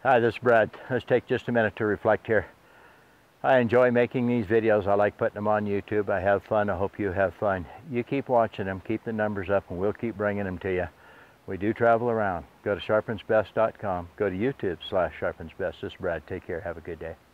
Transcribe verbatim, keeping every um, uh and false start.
Hi, this is Brad. Let's take just a minute to reflect here. I enjoy making these videos. I like putting them on YouTube. I have fun. I hope you have fun. You keep watching them, keep the numbers up, and we'll keep bringing them to you. We do travel around. Go to sharpens best dot com. Go to YouTube slash sharpens best. This is Brad. Take care. Have a good day.